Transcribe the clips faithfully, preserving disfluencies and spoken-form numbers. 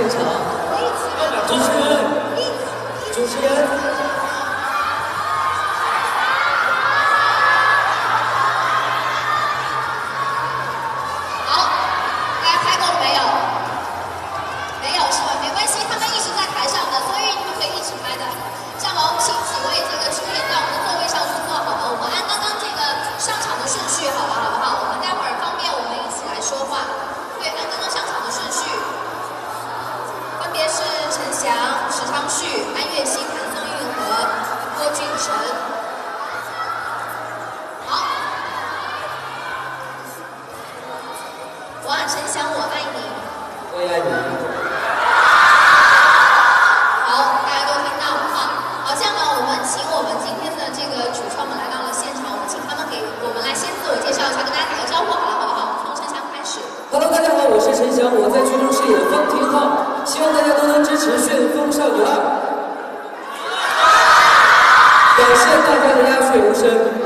现场。主持人，主持人。 好，大家拍够了没有？没有是吧？没关系，他们一直在台上的，所以你们可以一起拍的。这样吧，我们请几位这个主演到我们的座位上去坐好吗？我们按刚刚这个上场的顺序，好吧，好不好？我们待会儿方便我们一起来说话。对，按刚刚上场的顺序，分别是陈翔、石昌旭、安岳熙、谭松韵和郭俊辰。好，哇，陈翔，我爱你。 我也爱你。 好，大家都听到了啊。好，这样吧，我们请我们今天的这个主创们来到了现场，我们请他们给我们来先自我介绍一下，跟大家打个招呼，好了，好不好？从陈翔开始。 Hello， 大家好，我是陈翔，我在剧中饰演方廷浩，希望大家都能支持《旋风少女二》。感谢大家的鸦雀无声。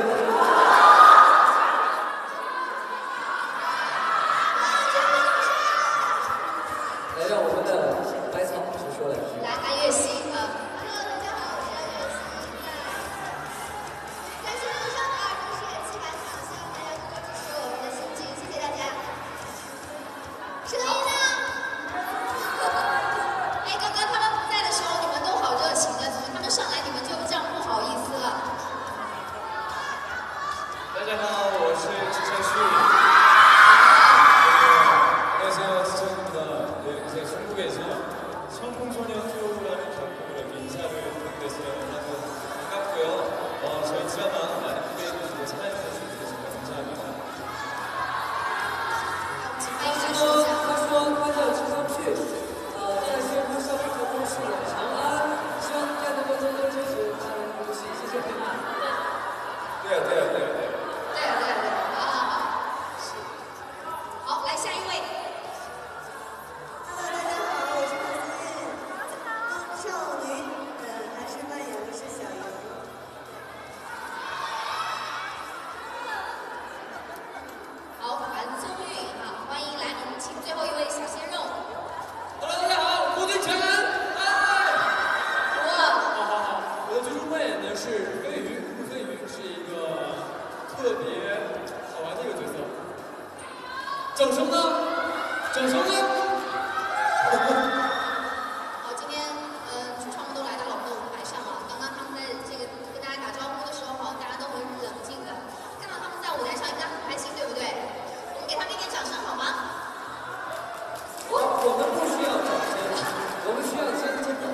来，让我们的百草老师说两句。 来，安岳熙，呃。 Hello， 大家好，我是安岳熙。在《旋风少女二》中饰演七百场，希望大家多多支持我们的新剧，谢谢大家。声音呢？ 哎，刚刚他们不在的时候，你们都好热情的，怎么他们上来你们就这样不好意思了？ 大家好，我是支撑旭。안녕하세요，支撑的이제 중국에서 청풍소년투라는 작품으로 인사를 드리겠습니다. 반갑고요. 어, 저희 드라마 많이 기대해주시고 사랑해주셔서 정말 감사합니다. 他说：“他说他叫陈昌旭，呃，在《旋风少女二》中饰演长安，希望大家能够多多支持他的这部戏，谢谢。” 对啊，对啊，对啊，对啊。 对啊，对啊，对啊，好好好。好，来下一位。 Hello， 大家好，我是唐思韵，少女的男士扮演的是小莹。 好，谭松韵，好，欢迎来，我们请最后一位小鲜肉。 Hello， 大家好，郭俊辰。哎， 哇， 好好好，我的剧中扮演的是飞鱼，飞鱼是一个特别好玩的一个角色。整声呢？整声呢？ 好，今天呃，主创们都来到了我们的舞台上啊。刚刚他们在这个跟大家打招呼的时候，好，大家都很冷静的，看到他们在舞台上应该很开心，对不对？我们给他们一点掌声好吗？ 我我们不需要掌声，我们需要尖尖的。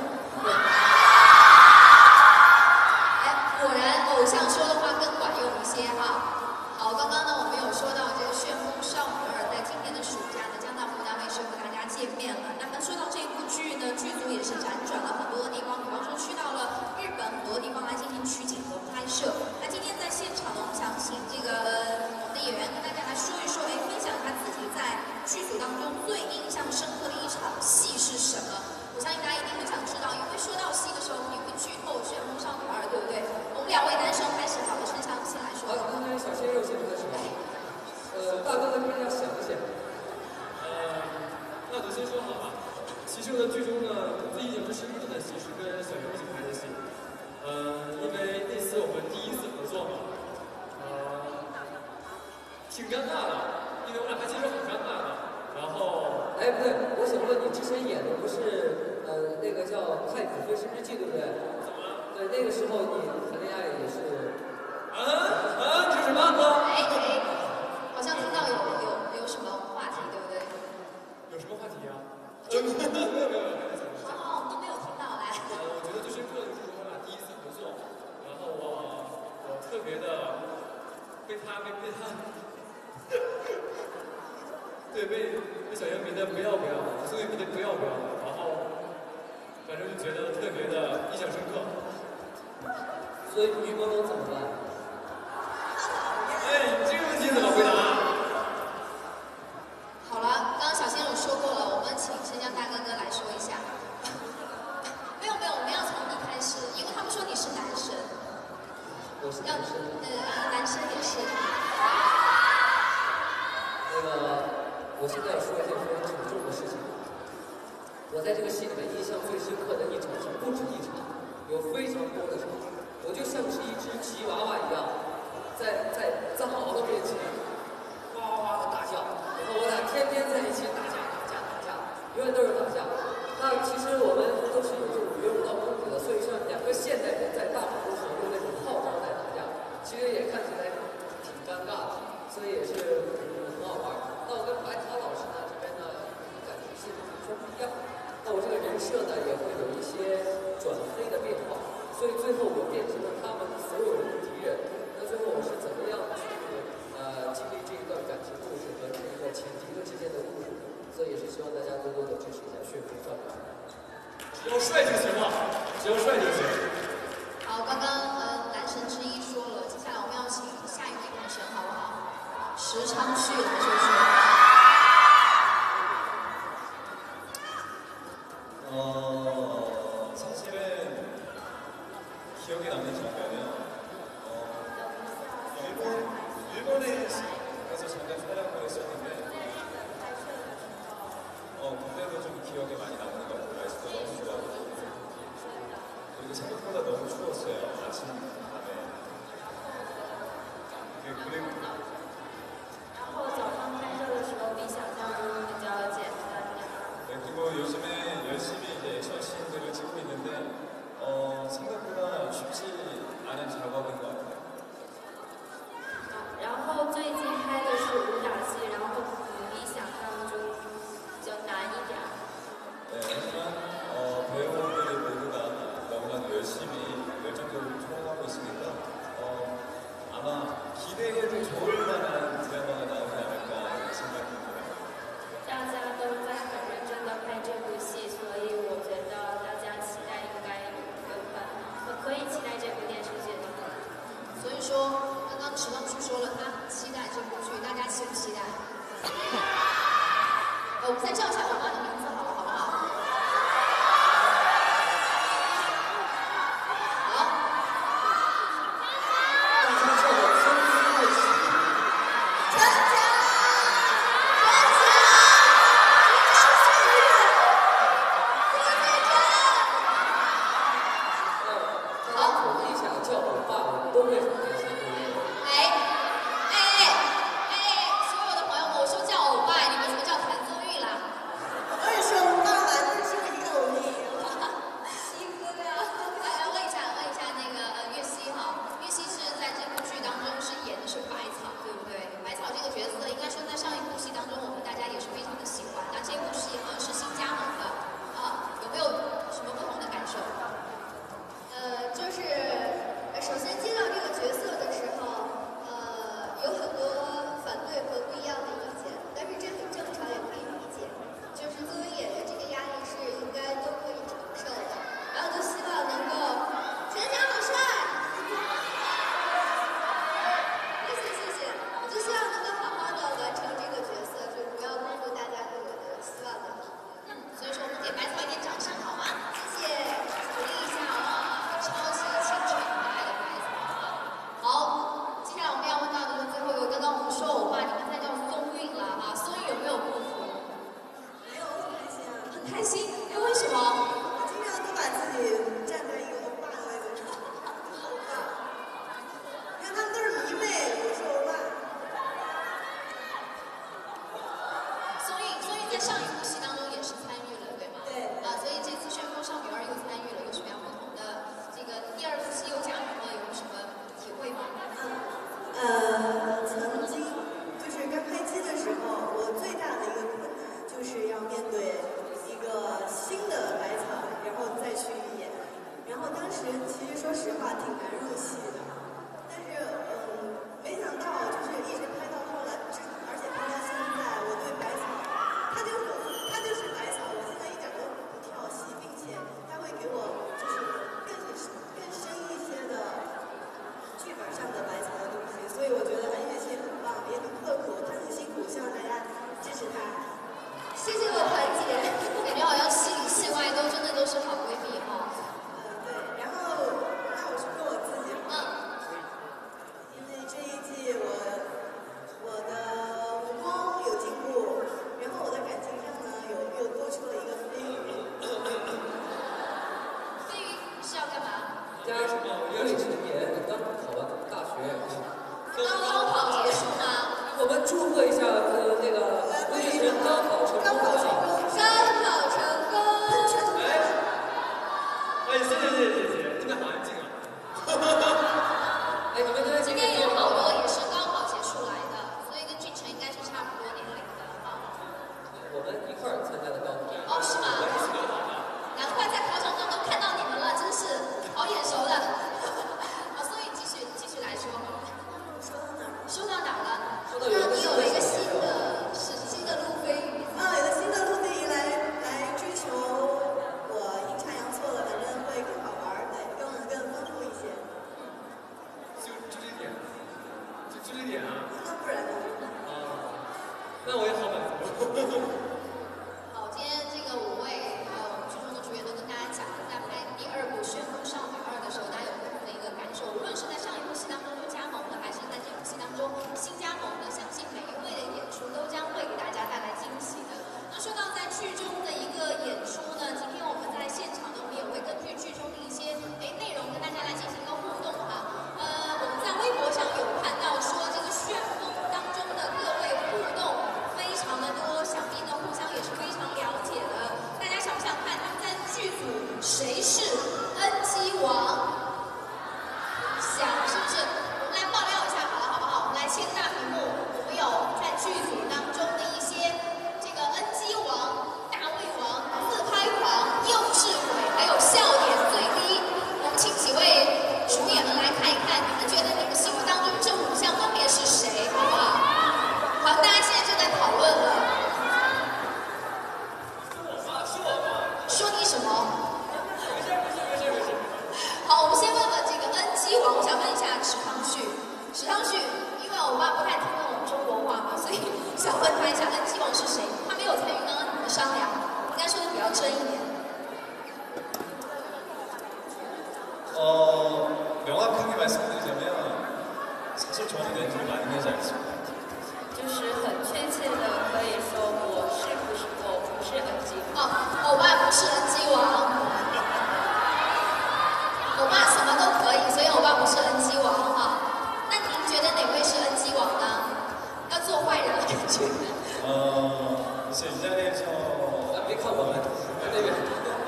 哎，果然偶像说的话更管用一些哈。好，刚刚呢我们有说到这个《旋风少女二》在今年的暑假呢将到湖南卫视和大家见面了。那么说到这部剧呢，剧组也是辗转了很多的地方，比方说去到了日本很多地方来进行取景和拍摄。那今天在现场呢，我们想请这个我们的演员跟大家来说一说，哎，分享他自己在剧组当中最印象深刻的一场戏是什么？我相信大家一定很想知道，因为说到戏的时候，你会剧透《旋风少女二》，对不对？我们两位男生开始，好的，陈翔先来说。 好，刚才小鲜肉先开始。呃，大哥跟大家想一想。 呃，那我先说好吧。其实我在剧中呢，我最印象最深刻的戏是跟小游一起拍的戏。呃，因为那次我们第一次合作嘛，呃，挺尴尬的，因为我俩拍戏是很尴尬的。然后， 哎，不对，我想问你之前演的不是呃那个叫《太子妃是日记》，对不对？ 怎么了？ 对，那个时候你谈恋爱也是。 啊啊！这是什么哥？ 哎哎，好像听到有有有什么话题，对不对？ 有什么话题啊？呃，没有没有没有没有。 哦，都没有听到，来。 呃，我觉得最深刻的就是我俩第一次合作，然后我我特别的被他被被他，对被被小杨迷的不要不要，所以迷的不要不要，然后反正就觉得特别的印象深刻。 所以于朦胧怎么办？ 哎，你这个问题怎么回答？ 好了，刚刚小鲜肉说过了，我们请申江大哥哥来说一下。没有没有，我们要从你开始，因为他们说你是男神。 我是要男生。 呃，男生也是。 那个，我现在要说一件非常沉重的事情。 我在这个戏里面印象最深刻的一场是不止一场，有非常多的场，我就像是一只吉娃娃一样，在在藏獒的面前哇哇哇的大叫，然后我俩天天在一起打架打架打架，永远都是打架。那其实我们都是有这种约舞蹈功底的，所以像两个现代人在大马路上用那种号召在打架，其实也看起来挺尴尬的，所以也是很好玩。那我跟白涛老师呢这边呢感觉是完全不一样。那我这个人设呢也会有一些转黑的变化，所以最后我变成了他们所有人的敌人。那最后我是怎么样去呃经历这一段感情故事和这个前几个之间的故事？所以也是希望大家多多的支持一下《旋风少女》。 只要帅就行了，只要帅就行。 好，刚刚呃男神之一说了，接下来我们要请下一位男神，好不好？石昌旭来说说。 어, 사실은 기억에 남는 장면은 어, 일본, 일본에서 잠깐 촬영을 했었는데 어, 그때도 좀 기억에 많이 남는 것 같아요. 날씨도 너무 좋아하고 그리고 생각보다 너무 추웠어요. 아침, 밤에 그리고 然后早上拍摄的时候比想象中比较简单。 네, 그리고 요즘에 열심히 이제 액션 씬들을 찍고 있는데 어, 생각보다 쉽지 않은 작업인 것 같아요. 然后最近拍的是武打戏，然后比想象中比较难一点。 네, 하지만 어, 배우분들이 모두가 너무나도 열심히 열정적으로 촬영하고 있으니까 어, 아마 기대해도 좋을 加什么未成年，刚考完大学。 高考结束吗？ 我们祝贺一下呃那个魏晨高考成功。 高考成功。 哎，哎，谢谢谢谢谢谢，真的好安静啊。 哎，你们都在今天有好多也是高考结束来的，所以跟俊成应该是差不多年龄的啊。 我们一块儿参加的高考。 哦，是吗？难怪在考场上都看到你们了，真是好眼熟的。好，所以继续继续来说哈。说到哪儿了？ 那你有一个新的是新的路飞鱼啊，有个新的路飞鱼来来追求我阴差阳错了，反正会更好玩，对，更更丰富一些。 就就这点，就就这点啊。 那不然呢？ 啊，那我也好满足。 好，今天这个五位还有我们剧中的主演都跟大家讲了，在拍第二部《旋风少女二》的时候，大家有不同的一个感受，无论是在上一部戏当中就加盟的，还是在这部戏当中新加盟的，相信每一位的演出都将会给大家带来惊喜的。那说到在剧中的一个演出呢，今天我们在现场呢，我们也会根据剧中的一些诶内容跟大家来进行一个互动哈。呃，我们在微博上有看到说这个旋风当中的各位互动非常的多，想必呢互相也是非常了解的。大家想不想看他们在剧组谁是 N G 王？想是不是？我们来爆料一下好了，好不好？我们来切个大屏幕，我们有在剧组当中的一些这个 N G 王、大胃王、自拍狂、幼稚鬼，还有笑点最低。我们请几位主演们来看一看，你们觉得你们心目当中这五项分别是谁，好不好？好，大家现在就在讨论了。说你什么？好，我们先问问这个 N G 王，我想问一下池昌旭，池昌旭，因为我爸不太听懂我们中国话嘛，所以想问他一下 N G 王是谁？他没有参与刚刚你们的商量，应该说的比较真一点。 어, 명확하게 말씀드리자면 사실 저는 렌즈를 많이 하지 않습니다. 就是很确切的可以说我是不是我不是 N G 哦，欧巴不是 N G 王，欧巴什么都可以，所以欧巴不是 N G 王啊。那您觉得哪位是 N G 王呢？要做坏人的感觉。 어, 글쎄 이 자리에서 别看我们，在那边。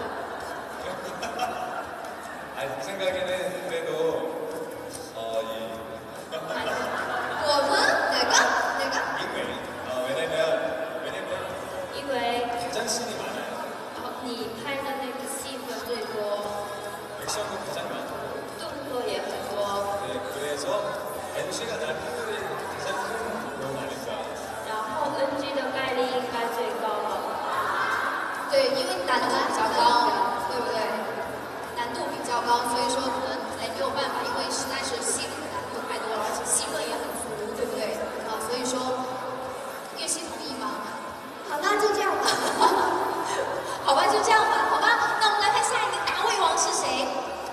아니, 제 생각에는 그래도 어, 이 我们哪个哪个？ 인웨이 어, 왜냐면 왜냐면 因为 가장 씬이 많아요. 你拍的那个戏份最多， 액션도 가장 많고 动作也很多， 네, 그래서 엠씨가 날 표현에 가장 큰 도움 아닐까. 然后 N G 的概率应该最高了。 对，因为难度比较高，对不对？难度比较高，所以说可能哎没有办法，因为实在是戏里的难度太多了，而且戏份也很足，对不对？啊，所以说岳西同意吗？ 好吧，就这样吧。 好吧，就这样吧，好吧。那我们来看下一个大胃王是谁？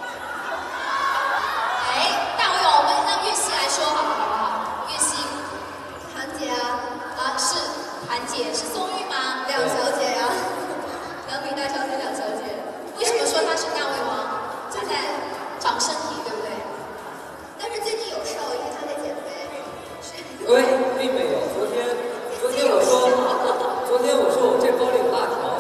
哎，大胃王，我们让岳西来说好不好？好不好？岳西， 韩姐啊， 啊，是韩姐，是宋玉吗？ 两小姐呀、啊， 两名大小姐，两小姐。为什么说她是大胃王？就在长身体，对不对？ 但是最近有瘦，因为她在减肥。 喂，并没有。昨天，昨天我说，昨天我说我这包里有辣条。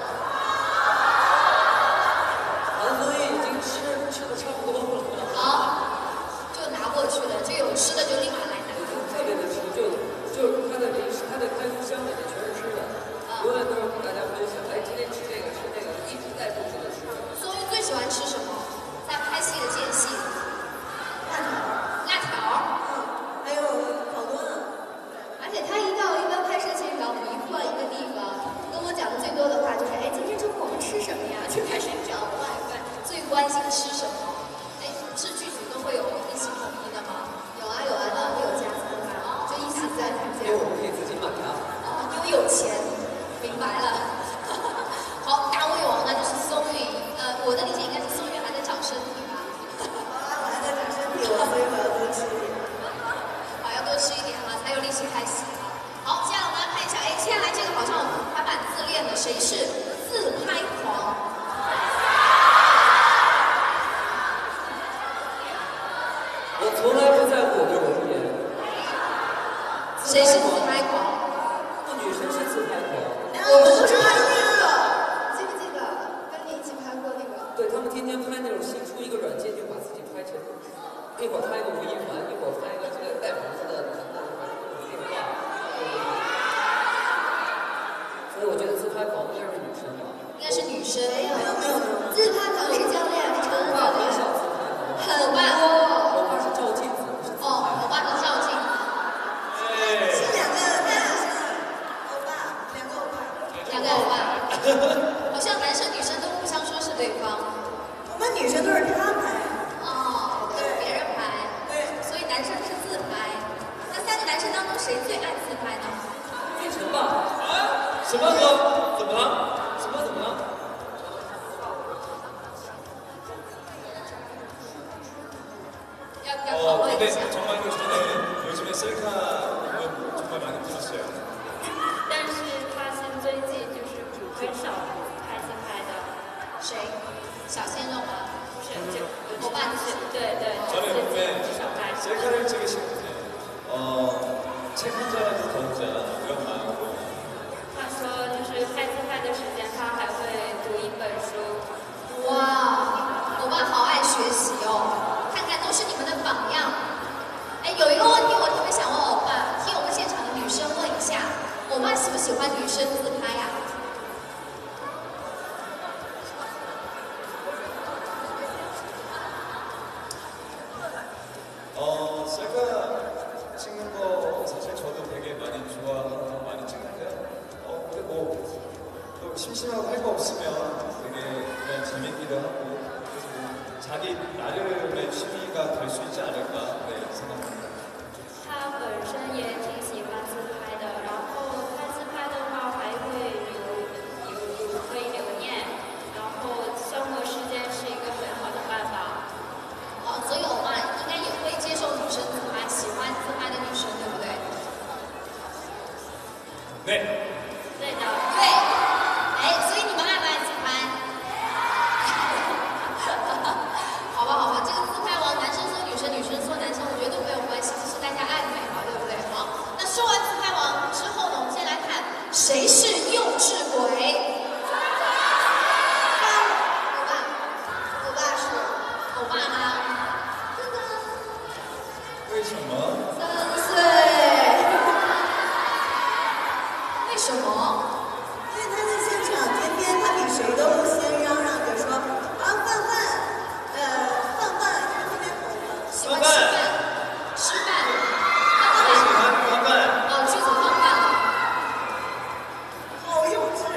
韩风一已经吃吃的差不多了。 好，就拿过去了，就有吃的就立马来拿。 特别的吃，就就他的零食，他的开封箱里面全是吃的，永远都是跟大家分享。哎，今天吃这个吃那个，一直在不停的吃。 宋玉最喜欢吃什么？在拍戏的间隙， 辣条， 辣条。 嗯，还有好多呢。而且她一到一般拍摄现场，每一换一个地方，跟我讲的最多的话就是，哎，今天中午我们吃什么呀？就开始找外卖。 最关心吃什么？哎，是剧组都会有一起统一的吗？ 有啊有啊，那会有加餐饭，就一起在参加因为。我们可以自己买呀。 哦，因为有钱，明白了。好，大胃王那就是松韵。呃，我的理解应该是松韵还在长身体吧？ 我还在长身体，我所以我要多吃一点。 好，要多吃一点哈，才有力气拍戏哈。好，接下来我们来看一下，哎，接下来这个好像还蛮自恋的，谁是自拍狂？ 一会儿开一个吴亦凡，一会儿开一个这个带胡子的男的，一会儿电话，所以我觉得自拍狂应该是女生吧。 应该是女生。 没有没有没有，自拍狂是教练，是真的我爸很少自拍狂。 很棒。 我爸是照镜子，不是自拍。 哦，我爸是照镜子。 是两个大生，欧巴，两个欧巴。 两个欧巴。好像男生女生都互相说是对方。 我们女生都是他拍。 哦，都是别人拍。 对。 所以男生是自拍。那三个男生当中谁最爱自拍呢？ 玉成吧。 啊？什么哥？怎么了？什么怎么了？ 要要讨论一 네, 下。 정말 그 저는 요즘에 셀카 보면 정말 많이 들었어요. 但是发现最近就是很少拍自拍的， 谁？小鲜肉吗？ 不是就我爸就是对对， 저는 最近 요즘에 很少拍。 셀카를 찍으실 때 어, 책 한 자라도 더 자 이런 마음으로 他说就是拍自拍的时间，他还会读一本书。 哇，我爸好爱学习哦，看看都是你们的榜样。哎，有一个问题我特别想问欧巴，替我们现场的女生问一下，欧巴喜不喜欢女生自拍呀？ 어, 셀카 찍는 거 사실 저도 되게 많이 좋아하고 많이 찍는데요. 어, 근데 뭐, 또 심심하고 할 거 없으면 되게 그냥 재밌기도 하고, 그래서 뭐 자기 나름의 취미가 될 수 있지 않을까, 네, 생각합니다. 他本身也挺喜欢自拍的，然后他自拍的话还会有有有可以留念，然后消磨时间是一个很好的办法。 哦，所以欧巴应该也会接受女生自拍，喜欢自拍的女生，对不对？ 네. 对的。 对。哎，所以你们爱不爱自拍？好吧，好吧，这个自拍王，男生说女生，女生说男生，我觉得都没有关系，这是大家爱美嘛，对不对？好，那说完自拍王之后呢，我们先来看谁是幼稚鬼。 欧巴是欧巴吗？ 为什么？ 三岁。为什么？ 因为他在现场天天他比谁都先嚷嚷着说啊饭饭，呃饭饭，就是特别火的。 喜欢吃饭，吃饭， 我喜欢放饭。 哦，剧组放饭了。 好幼稚。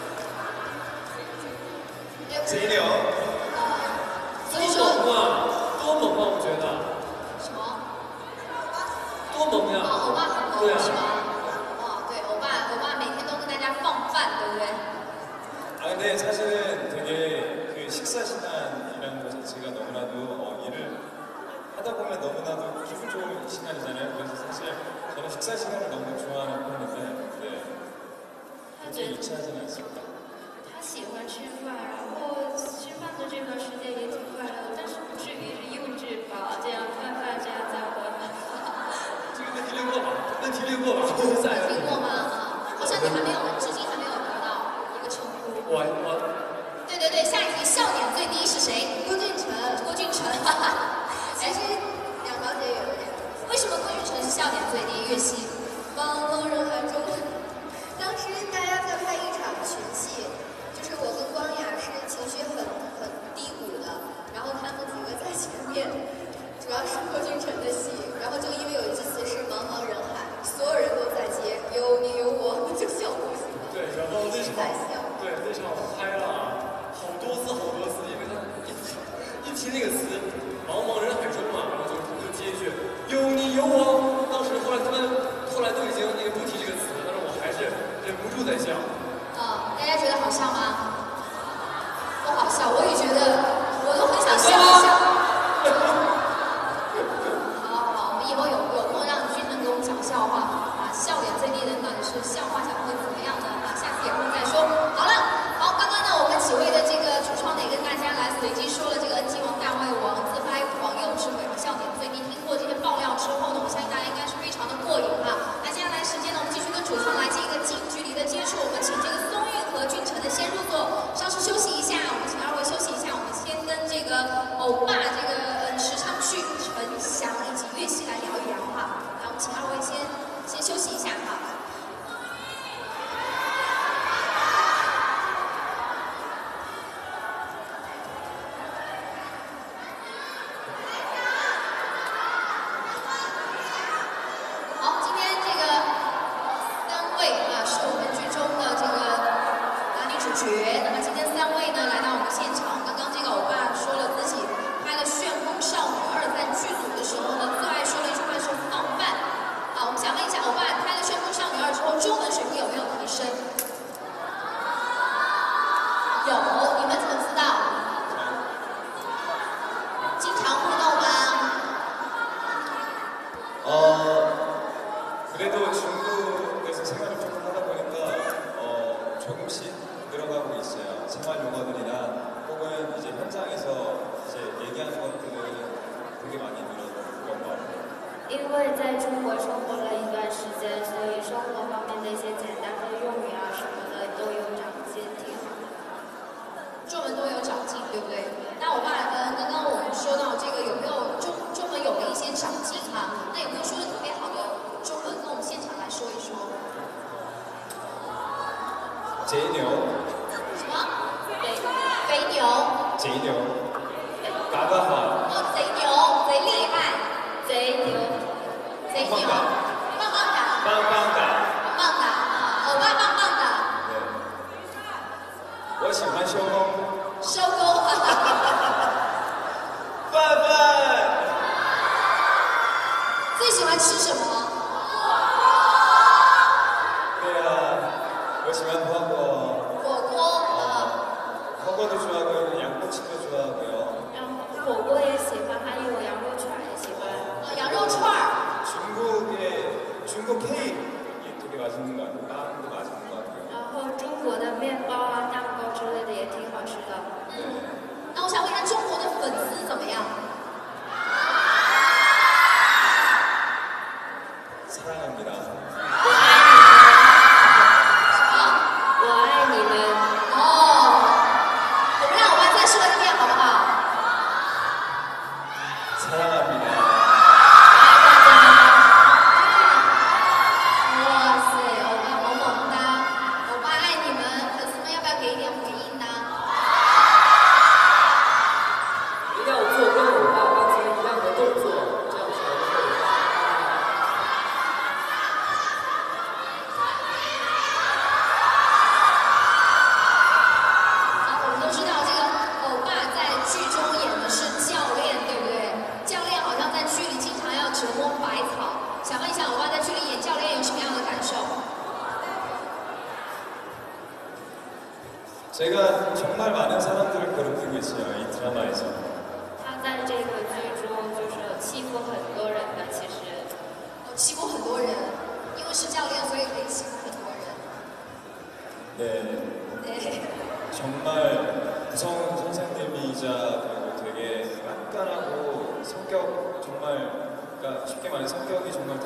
贼牛。 所以说， 多萌啊！多萌啊！我觉得。 什么？ 多萌呀！ 哦，欧巴很萌对啊是吗？哦，对，欧巴，欧巴每天都跟大家放饭，对不对？ 아 근데 사실은 되게 그 식사 시간이라는 것 자체가 너무나도 어, 일을 하다 보면 너무나도 기분 좋은 시간이잖아요. 그래서 사실 저는 식사 시간을 너무 좋아하는 편인데 네. 그렇게 유치하지는 않습니다. 他喜欢吃饭，然后吃饭的这段时间也挺快乐的，但是不至于是幼稚吧？这样饭饭这样在混。 这个问题练过吧？问题练过吧？再听过吗？啊，好像你还没有，至今还没有得到一个称呼。 我我对对对，下一题笑点最低是谁？郭俊辰，郭俊辰，哈哈。 其实两条街有点。 为什么郭俊辰是笑点最低？岳西。 茫茫人海中，当时大家在拍一场群戏，就是我跟光雅是情绪很很低谷的，然后他们几个在前面，主要是郭俊辰的戏，然后就因为有一句词是茫茫人海，所有人都在接，有你有我，就笑不行了。 对，然后那场在笑。 对那场我拍了好多次好多次，因为他一提一提那个词“茫茫人海中”嘛，然后就就接一句“有你有我”。当时后来他们后来都已经那个不提这个词，但是我还是忍不住在笑。 啊，大家觉得好笑吗？不好笑，我也觉得，我都很想笑一笑。好好，我们以后有有空让君能给我们讲笑话啊，笑点最低的到底是笑话讲会怎么样呢？啊，下次有空再说。好了，好，刚刚呢，我们几位的这个主创呢也跟大家来随机说了这个 N G 王、大胃王、自拍狂、幼稚鬼和笑点最低。听过这些爆料之后呢，我相信大家应该是非常的过瘾哈。那接下来时间呢，我们继续跟主创来进一个近距离的接触。我们请这个松韵和俊辰的先入座，稍事休息一下。我们请二位休息一下，我们先跟这个欧巴这个呃时常去晨曦。 在中国生活了一段时间，所以生活方面的一些简单的用语啊什么的都有长进，挺好的。 中文都有长进，对不对？那我爸，呃，刚刚我们说到这个有没有中中文有了一些长进哈？那有没有说的特别好的中文，跟我们现场来说一说？ 贼牛， 什么？肥肥牛？ 贼牛，嘎嘎好。 哦，贼牛，贼厉害， 贼牛， 贼牛，棒棒哒， 棒棒哒， 棒棒哒，欧巴棒棒哒。 对，我喜欢收工。 收工。 饭饭。 最喜欢吃什么？ 对啊，我喜欢火锅。 火锅啊。 火锅도 좋아하고요, 양꼬치도 좋아하고요. 然后火锅也喜欢，还有羊肉串也喜欢。 哦，羊肉串儿。 중국의 중국 케이크 되게 맛있는 것 같아요. 빵도 맛있는 것 같아요. 然后中国的面包啊、蛋糕之类的也挺好吃的。 嗯。那我想问一下，中国的粉丝怎么样？ 사랑합니다. 我爱你们。 哦，我们让我们再说一遍好不好？ 사랑합니다. 哇塞，欧巴萌萌哒，欧巴爱你们，粉丝们要不要给一点回应呢？ 一定要做跟欧巴刚才一样的动作，这样才会。 折磨百草，想问一下，欧巴在剧里演教练有什么样的感受？ 제가 정말 많은 사람들을 괴롭히고 있어요, 이 드라마에서. 他在这个剧中就是欺负很多人的，其实。 欺负很多人，因为是教练，所以可以欺负很多人。 네. 네. 정말 무서운 선생님이자 그리고 되게 깐깐하고 성격 정말 그러니까 쉽게 말해 성격이 정말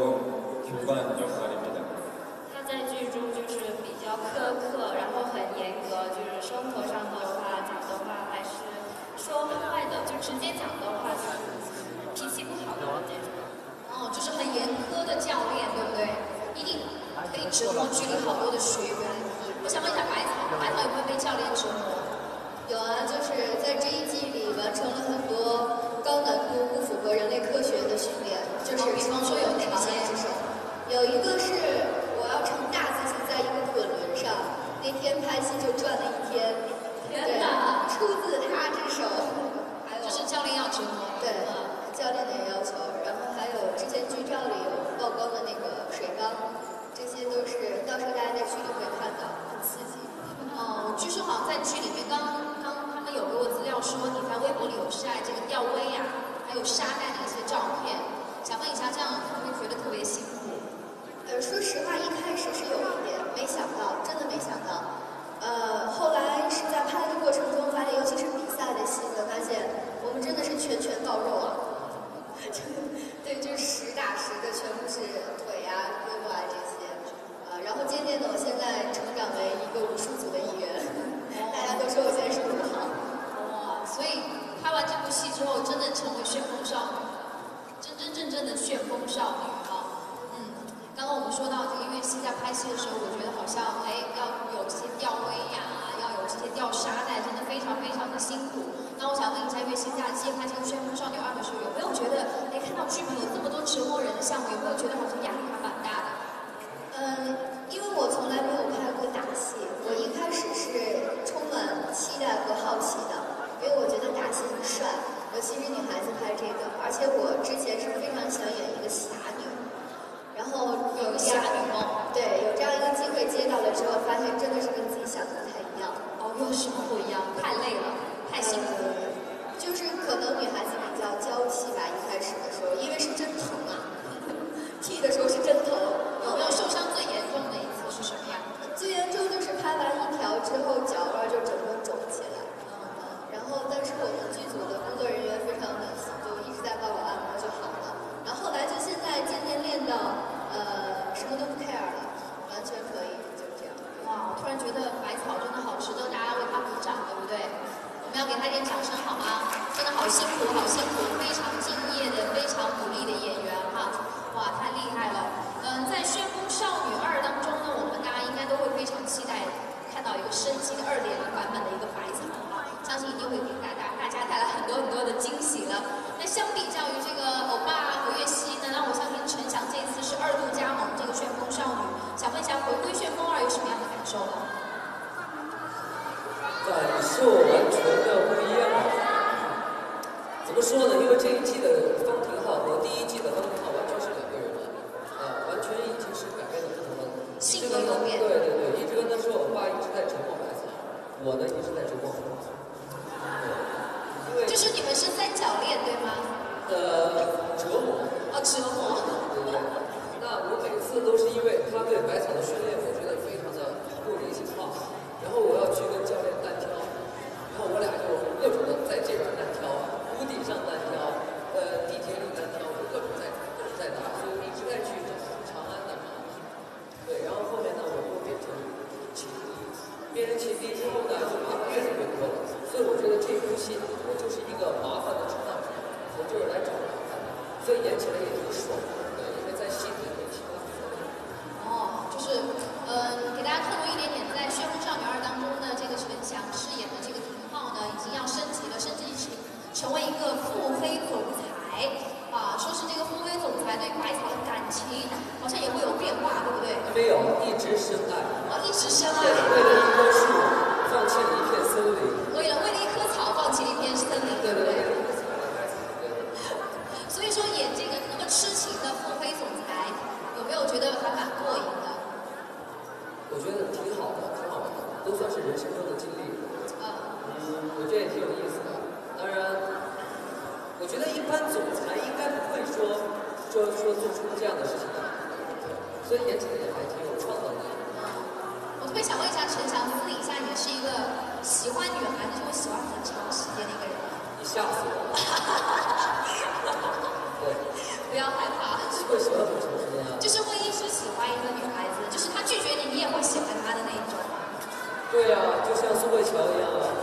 더러운 교관 역할입니다. 他在剧中就是比较苛刻，然后很严格，就是生活上的话讲的话还是说坏的，就直接讲的话就是脾气不好的这种。 哦，就是很严苛的教练，对不对？一定可以折磨剧里好多的学员。我想问一下百草，百草有没有被教练折磨？有啊，就是在这一季里完成了很多高难度、不符合人类科学的训练，就是比方说有哪些？有一个是我要乘大自行在一个滚轮上，那天拍戏就转了一天。天哪！出自他之手。还有就是教练要折磨。对，教练的要求。然后还有之前剧照里有曝光的那个水缸，这些都是到时候大家在剧里会看到，很刺激。哦，据说好像在剧里面，刚刚他们有给我资料说，你在微博里有晒这个吊威呀、啊，还有沙袋的一些照片，想问一下，这样会不会觉得特别辛苦？呃，说实话，一开始是有一点，没想到，真的没想到。呃，后来是在拍的过程中发现，尤其是比赛的戏，我发现我们真的是拳拳到肉啊，对，就是实打实的，全部是腿呀、胳膊啊这些。呃，然后渐渐的，我现在成长为一个武术组的一员，大家都说我现在是武行。哇，所以拍完这部戏之后，真的成为旋风少女，真真正正的旋风少女啊。嗯，刚刚我们说到这个乐器在拍戏的时候，我觉得好像哎要有些吊威亚啊，要有这些吊沙袋，真的非常非常的辛苦。那我想问一下，月薪假期拍这个《旋风少女二》的时候，有没有觉得哎看到剧本有这么多折磨人的项目，有没有觉得好像压力还蛮大的？嗯，因为我从来没有拍过打戏，我一开始是充满期待和好奇的，因为我觉得打戏很帅，尤其是女孩子拍这个，而且我之前是非常想演一个侠女，然后有侠女梦，对，有这样一个机会接到了之后，发现真的是跟自己想的不太一样。哦，有什么不一样？太累了，太辛苦了。就是可能女孩子比较娇气吧，一开始的时候，因为是真疼啊，踢的时候是真疼。有没有受伤最严重的一次是什么样？最严重就是拍完一条之后，脚腕就整个肿起来。嗯嗯。然后，但是我们剧组的工作人员非常暖心，就一直在帮我按摩就好了。然后后来就辛苦，好辛苦，非常敬业的，非常努力的演员哈，哇，太厉害了。嗯，在《旋风少女二》当中呢，我们大家应该都会非常期待看到一个升级的二点零版本的一个百草哈，相信一定会给大家大家带来很多很多的惊喜了。那相比较于这个欧巴和月熙呢，那我相信陈翔这一次是二度加盟这个旋风少女，想问一下回归旋风二有什么样的感受呢？ 感受完全的不一样。怎么说呢？因为这一季的方廷浩和第一季的方廷浩完全是两个人了，啊，完全已经是改变了不同的性格有变。 对对对，一直跟他说，我爸一直在折磨百草，我呢一直在折磨我。因为就是你们是三角恋对吗？ 呃，折磨。 哦，折磨。 对对。那我每次都是因为他对百草的训练，我觉得非常的不理性化，然后我要去跟教练单挑，然后我俩就各种的在这边单挑，屋顶上单挑，呃，地铁里单挑，各种在各种在打，所以我一直在去长安的嘛。对，然后后面呢，我又变成情敌，变成情敌之后呢，就麻烦越来越多了。所以我觉得这部戏我就是一个麻烦的制造者，我就是来找麻烦的，所以演起来也挺爽的。对，因为在戏里面没听到。 哦，就是，呃，给大家透露一点点，在《旋风少女二》当中呢，这个陈翔饰演的这个廷浩呢，已经要升级了，升级成成为一个腹黑总裁啊，说是这个腹黑总裁对百草的感情好像也会有变化，对不对？ 没有，一直深爱。 哦，一直深爱。 对，为了一棵树，放弃了一片森林。 为了为了一棵草，放弃了一片森林，对不对？所以说演这个那么痴情的腹黑总裁，有没有觉得还蛮过瘾的？ 我觉得挺好的，挺好玩的，都算是人生中的经历。 嗯， 嗯，我觉得也挺有意思的。当然，我觉得一般总裁应该不会说说说做出这样的事情的，所以演起来也还挺有创造力。 我特别想问一下陈翔，私底下也是一个喜欢女孩子就会喜欢很长时间的一个人吗？ 你吓死我了！对， 不要害怕， 是会喜欢很长时间啊。 就是会一直喜欢一个女孩子，就是她拒绝你，你也会喜欢她的那一种。 对呀、啊，就像宋慧乔一样啊。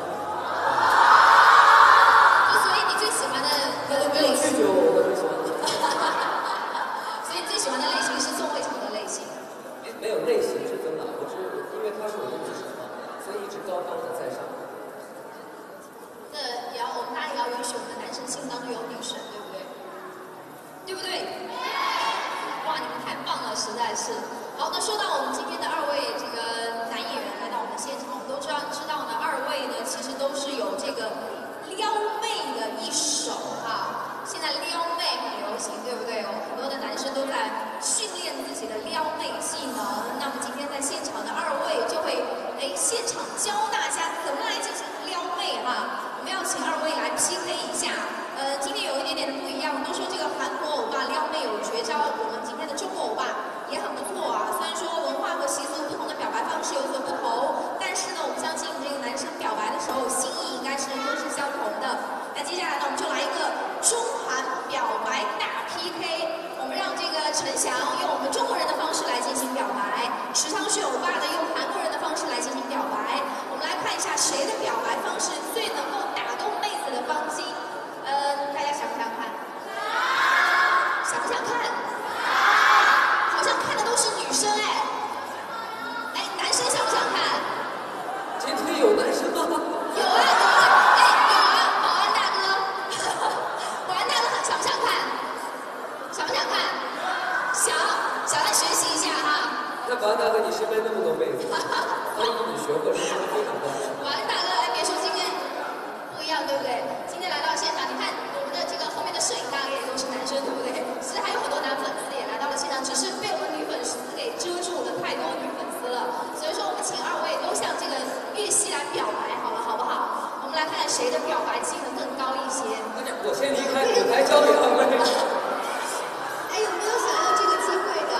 就所以你最喜欢的他都没有拒绝我，我都喜欢他。 所以你最喜欢的类型是宋慧乔的类型。 没有类型是真的，我是因为他是我的女神嘛，所以一直高高的在上。 那也要我们大家也要允许我们的男生心当中有女神，对不对？对不对？哇，你们太棒了，实在是。好，那说到我们今天的二位这个男演员来到我们现场，我们都知道知道呢，二位呢其实都是有这个撩妹的一手哈。现在撩妹很流行，对不对？有很多的男生都在训练自己的撩妹技能。那么今天在现场的二位就会哎现场教大家怎么来进行撩妹哈。我们要请二位来 P K 一下。呃，今天有一点点的不一样，都说这个韩国欧巴撩妹有绝招，我们今天的中国欧巴也很不错啊。虽然说文化和习俗不同的表白方式有所不同，但是呢，我们相信这个男生表白的时候心意应该是都是相同的。那接下来呢，我们就来一个中韩表白大 P K， 我们让这个陈翔用我们中国人的方式来进行表白，池昌旭欧巴呢用韩国人的方式来进行表白。我们来看一下谁的表白方式最能够打动妹子的芳心。呃，大家想不想看？想不想看？好像看的都是女生哎。哎，男生想不想看？ 今天有男生吗？ 有啊有啊，哎有啊，保安大哥，保安大哥想不想看？想不想看？想，想来学习一下哈。 那保安大哥，你身边那么多妹子，所以你学会了，非常棒。 保安大哥，哎，别说今天不一样，对不对？今天来到现场，你看我们的这个后面的摄影大哥也都是男生，对不对？其实还有很多男粉丝也来到了现场，只是被我们女粉丝给遮住了，太多女粉丝了。所以说，我们请二位都向这个岳熙来表白，好了，好不好？我们来看看谁的表白技能更高一些。 我先离开，舞台交给二位。 哎，有没有想要这个机会的？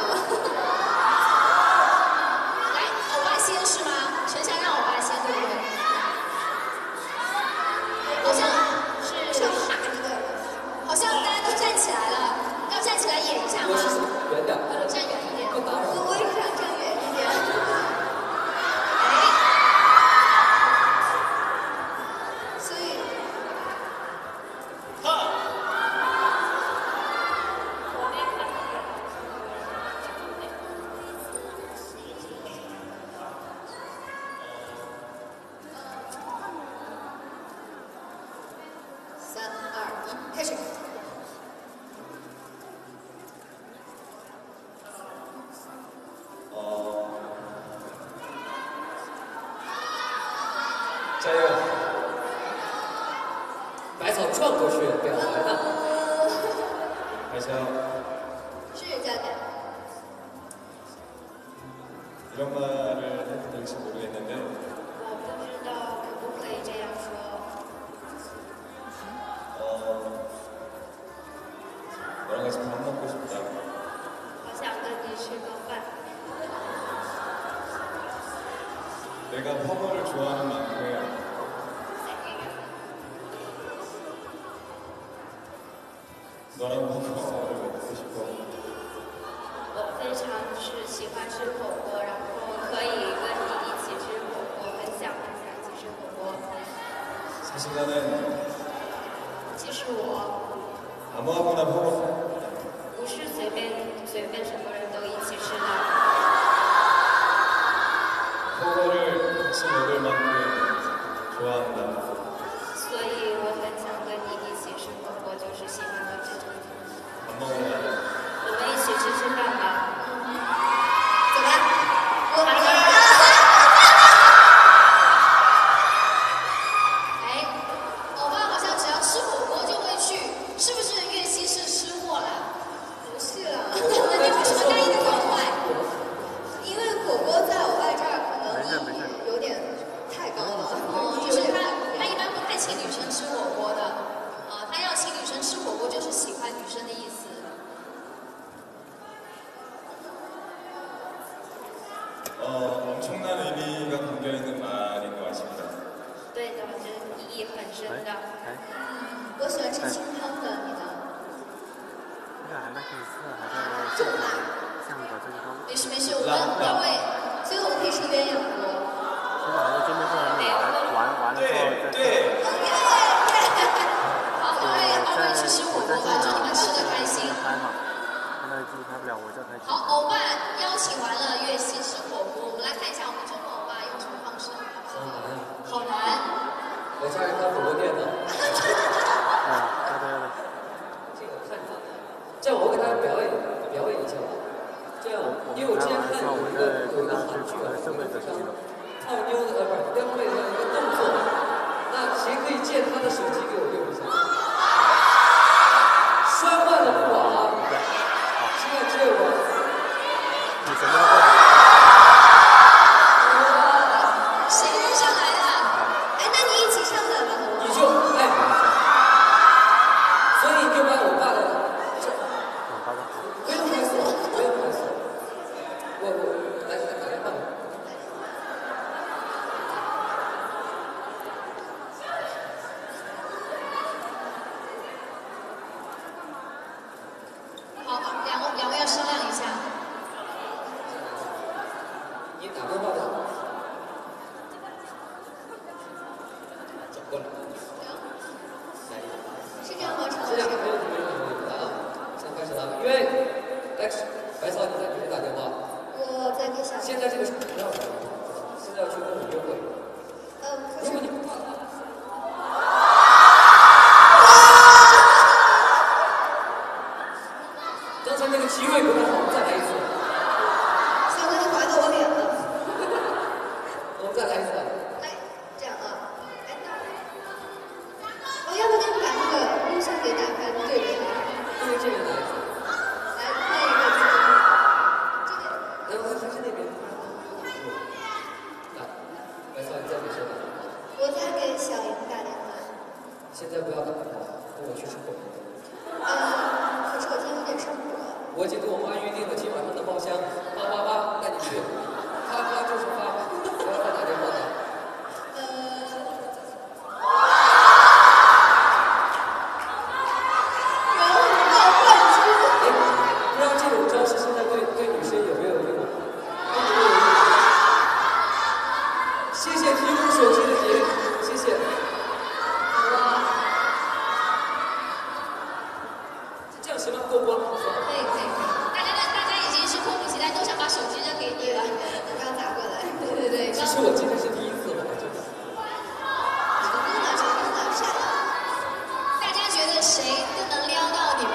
来，欧巴先是吗？陈翔让欧巴先，对不对？好像是上马这个， 好像大家都站起来了，要站起来演一下吗？ 我是远点， 站远一点。 不打扰。 我我也想站远一点。 哎， 所以， 转过去表白呢？ 그래서 是这样的。 이런 말을 해도 될지 모르겠는데 我不知道可不可以这样说。 어, 너랑 같이 밥 먹고 싶다. 好想跟你吃个饭。 내가 펑어를 좋아하는 만큼 너랑 펑어를 먹고 싶어. 我非常是喜欢吃火锅，然后可以跟你一起吃火锅，很想很想一起吃火锅。 사실 나는 其实我 아무하고나 펑어 不是随便随便什么人都一起吃的， 펑어를 같이 먹을 만큼 좋아한다. 所以我很想跟你一起吃火锅，就是喜欢的这种。 밥 먹으러 가자. 我们一起吃吃饭吧。 怎么？我好的。 哎，欧巴好像只要吃火锅就会去，是不是岳西是吃货啦？ 不是啦， 那你为什么答应的这么快？ 因为火锅在我外这儿可能意义有点太高了， 哦，就是他他一般不太请女生吃火锅的，啊，他要请女生吃火锅就是喜欢女生的意思。 어, 엄청난 의미가 담겨있는 말인 것 같습니다. 对的，这意义很深的。 我喜欢吃清汤的，你呢？ 这个还蛮可以吃的，还是像像个这个方。 没事没事，我们各位， 所以我们可以吃鸳鸯锅。 现在还是见面会还没玩，玩完了之后再。 对。 好，各位二位去吃火锅吧，祝你们吃的开心。 开嘛，现在自己开不了，我就开。 好，欧巴邀请完了岳西吃火锅，我们来看一下我们中国欧巴用什么方式。好难。 我家人开火锅店的。 嗯，对对对。 这个看着，这样我给大家表演表演一下吧。这样，因为我之前看有一个有一个韩剧啊，有一个非常泡妞的呃不是撩妹的一个动作，那谁可以借他的手机给我用一下？摔坏了不玩啊！现在只有我。 你什么都不懂。 谁扔上来的？ 哎，那你一起上来吧。 你就哎，所以你就把我爸的这，不用拍锁，不用拍锁，我我来来打电话。 好，两位两位要商量一下。 你打电话的。 过来， 是这样吗？ 是这样，没有没有没有来了，现在开始了，因为 X 白草你在给谁打电话？ 我在给小。 现在这个是不要的，现在要去跟我约会。 嗯，可是如果你不打，刚才那个机位不太好，再来一次。 小哥你划到我脸了。 我们再来一次。 这样啊，哎，那我要不你把那个录像给打开，对着他。 对着这边来一次。 来，那一个这边。 然后还是那边。来，白草你在给谁打？ 我在给小莹打电话。 现在不要打电话，跟我去吃火锅。 嗯，可是我今天有点上火。 我已经跟我妈预定了今晚上的包厢，八八八带你去，发发就是发，不要再打电话了。 不知道这种招式现在对对女生有没有用？谢谢提供手机的姐，谢谢。哇，这样行吗？过关？ 可以可以，大家大家已经是迫不及待，都想把手机扔给你了， 不要砸过来。 对对对， 其实我今天是第一次，我真的。 成功了，成功了，上了。 大家觉得谁更能撩到你们？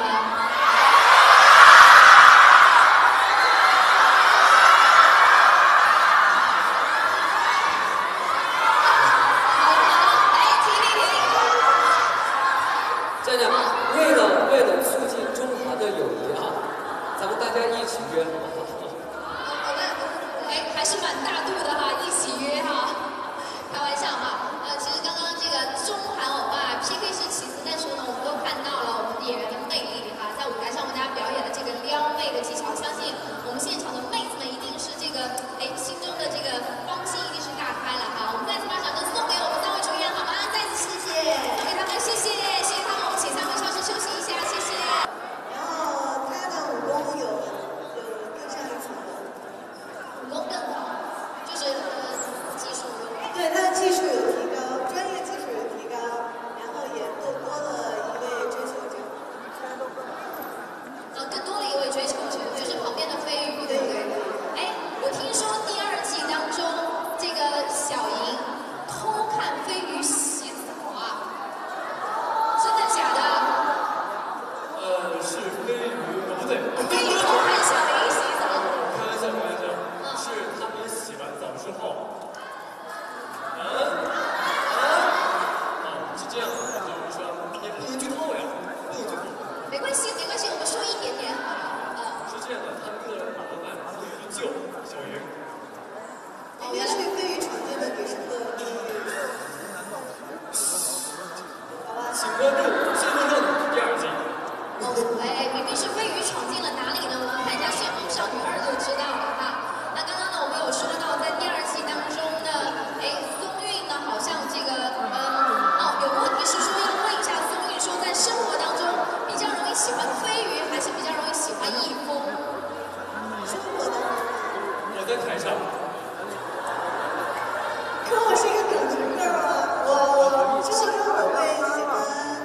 好，来停停停！ 这样，为了为了促进中韩的友谊啊，咱们大家一起约好不好？ 哎，还是蛮大度的哈，一起约哈，开玩笑哈。呃，其实刚刚这个中韩欧巴 P K 是其次，但是呢，我们都看到了我们演员的魅力哈，在舞台上为大家表演的这个撩妹的技巧，相信我们现场的妹子们一定是这个哎心中的这个芳心一定是大开了哈。我们再次把掌声送给我们三位主演好吗？再次谢谢，给他们谢谢，谢谢他们，我们请三位稍事休息一下，谢谢。 然后他的武功有有更上一层楼， 武功更好，就是呃技术有。 对他的技术有提高，专业技术有提高，然后也更多了一位追求者。 呃，更多了一位追求者，就是旁边的飞鱼，对不对？哎，我听说第二季当中，这个小莹偷看飞鱼洗澡啊，真的假的？ 呃，是飞鱼，哦不对， 飞鱼偷看小莹洗澡。 开玩笑，开玩笑，是他们洗完澡之后，啊啊啊，是这样的，就是说也不能剧透呀，不能剧透。 没关系，没关系，我们说一点点好了。啊、 是这样的，他们为了打包饭，他们去救小鱼。 哦，原来是飞鱼闯进了女生的地狱。好吧， 请关注《旋风少女》第二季。 哦，哎，明明是飞鱼闯进了哪里呢？我们看一下《旋风少女二》就知道了哈。那刚刚呢，我们有说到在第二季当中呢，哎，松韵呢好像这个，嗯，哦，有个问题是说要问一下松韵，说在生活当中比较容易喜欢飞鱼，还是比较容易喜欢易峰？ 生活当中， 我在台上。 可我是一个耿直 girl 啊，我我生活中我会喜欢。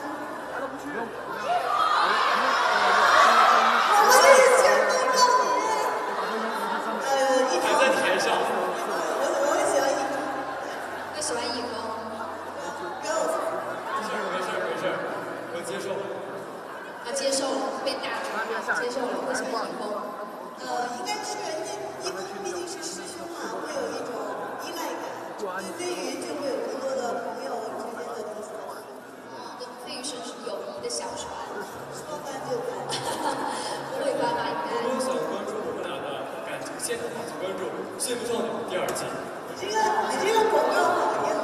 我们这是旋风少女。呃，一还在台上。 我我会喜欢一峰。 会喜欢易峰。 Girls。 没事没事没事，我接受。 啊，接受了，被打出来，接受了，会喜欢易峰。 呃，应该是因为一峰毕竟是师兄嘛，会有一种依赖感。对飞鱼就会有更多的朋友之间的彼此的互动。 哦，跟飞鱼是友谊的小船。 说翻就翻。 不会翻吧？应该。 如果想关注我们俩的感情线的话，请关注《旋风少女》第二季。 你这个你这个广告好也好。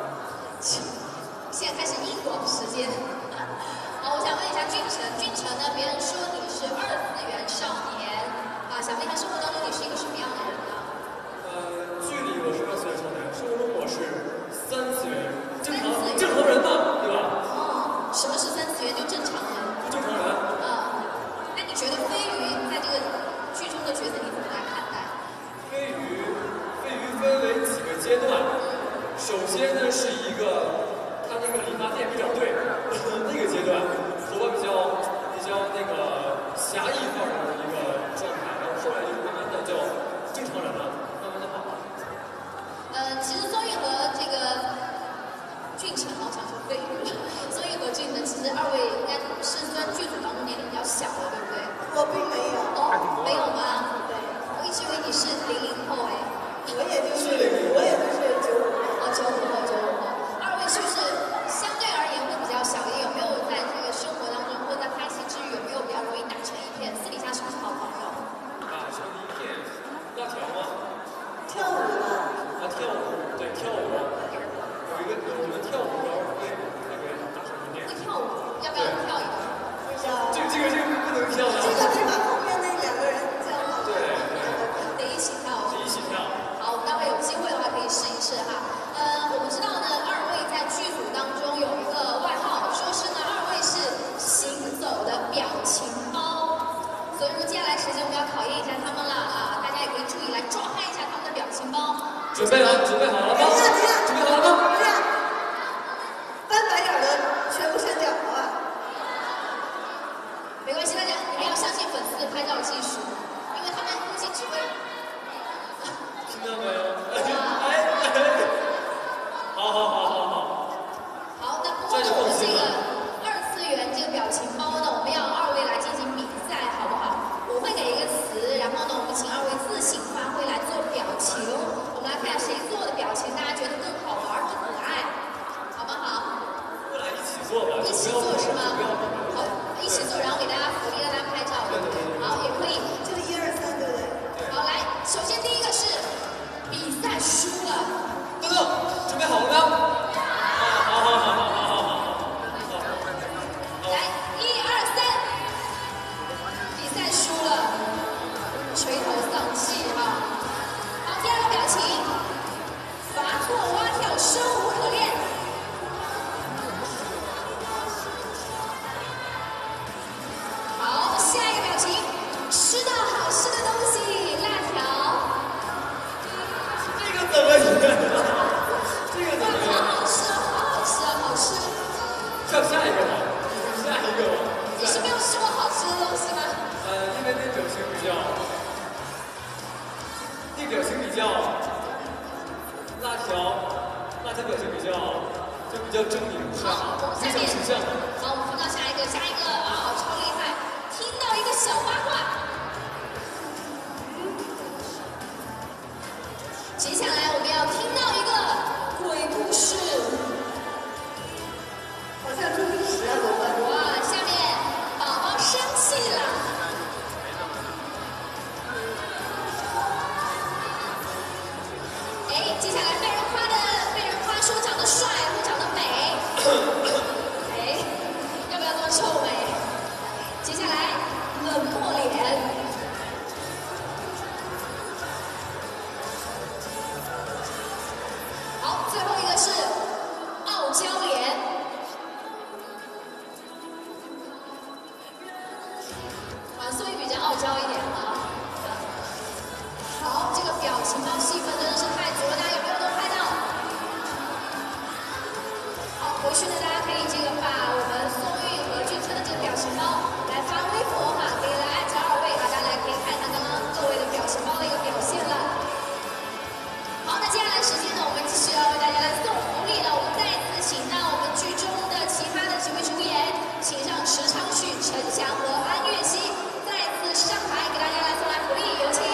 现在开始硬广时间。好，我想问一下俊成，俊成呢？别人说你是二次元少年啊，想问一下生活当中你是一个什么样的人呢？ 呃，剧里我是二次元少年，生活中我是三次元，正常正常人嘛，对吧？ 哦，什么是三次元？就正常人。 就正常人。 啊，那你觉得飞鱼在这个剧中的角色你怎么来看待？ 飞鱼，飞鱼分为几个阶段。首先呢是一个，他那个理发店比较对，那个阶段，头发比较比较那个侠义范儿的一个状态，然后后来就慢慢的就正常人了，慢慢的好了。 呃，其实松韵和这个俊成，好像说飞鱼，松韵和俊成，其实二位应该是算剧组当中年龄比较小的，对不对？ 我并没有。 哦，没有吗？对，我一直以为你是零零后哎。 我也就是我也就是九五。 哦，九五后，九五后。二位是不是相对而言会比较小一点？有没有在这个生活当中或在拍戏之余，有没有比较容易打成一片？私底下是不是好朋友？ 打成一片，辣条吗？ 跳舞的。 啊，跳舞，对，跳舞。有一个我们跳舞然后会那个打成一片。 会跳舞，要不要跳一个？ 这个这个这个不能跳的。 这个得把后面那两个人叫好。 对。 得一起跳。 一起跳。 好，我们待会有机会的话可以试一试哈。呃，我们知道呢，二位在剧组当中有一个外号，说是呢，二位是行走的表情包。所以说接下来时间我们要考验一下他们了啊，大家也可以注意来抓拍一下他们的表情包。 准备好，准备好了吗？准备好了吗？ 翻白眼的全部删掉，好吧？ 没关系，大家你们要相信粉丝的拍照技术，因为他们估计只会。 听到没有？哎哎！好好好好好。 好，那不过呢，我们这个二次元这个表情包呢，我们要二位来进行比赛，好不好？我会给一个词，然后呢，我们请二位自行发挥来做表情。我们来看谁做的表情大家觉得更好玩、更可爱，好不好？ 过来一起做吧， 一起做是吗？ 不要招一点啊。好，这个表情包戏份真的是太足了，大家有没有都拍到？好，回去呢，大家可以这个把我们宋韵和俊成的这个表情包来发微博哈，可以来艾特二位，大家来可以看一下刚刚各位的表情包的一个表现了。好，那接下来时间呢，我们继续要为大家来送福利了。我们再次请到我们剧中的其他的几位主演，请上池昌旭、陈翔和安岳熙再次上台给大家来送来福利，有请。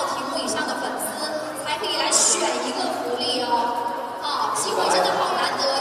选一个福利哦，啊，机会真的好难得。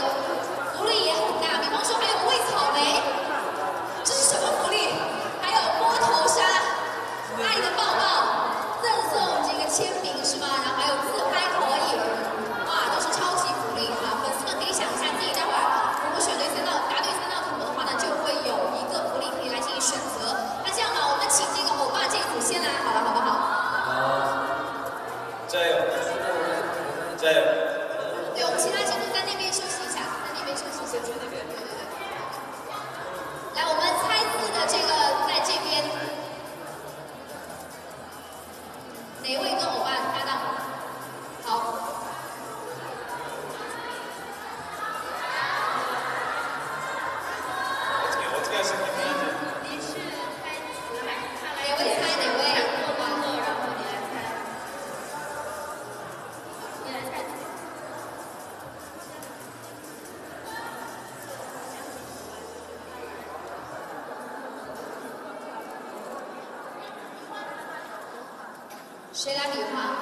谁来比划？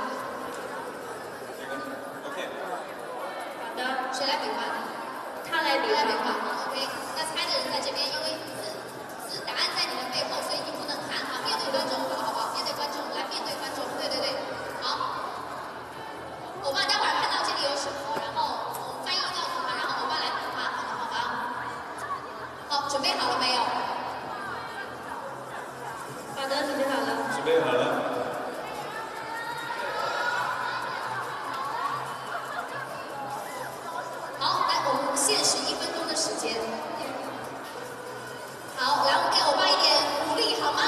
OK。 好的， 谁来比划？ 他来比谁来比划划。 ？OK， 那猜的人在这边，因为字字答案在你的背后，所以你不能看啊，面对观众好不好？面对观众，来面对观众，对对对，好。欧巴，待会儿看到这里有什么，然后我们翻译告诉他，然后欧巴来比划，好吗？好吧？好，准备好了没有？ 好的，准备好了。 准备好了。 好，来，我们限时一分钟的时间。好，来，我们给欧巴一点鼓励好吗？